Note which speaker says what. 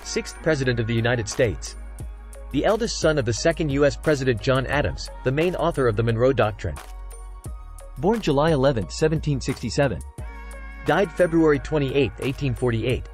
Speaker 1: 6th President of the United States. The eldest son of the second U.S. President John Adams, the main author of the Monroe Doctrine.
Speaker 2: Born July 11, 1767.
Speaker 1: Died February 28, 1848.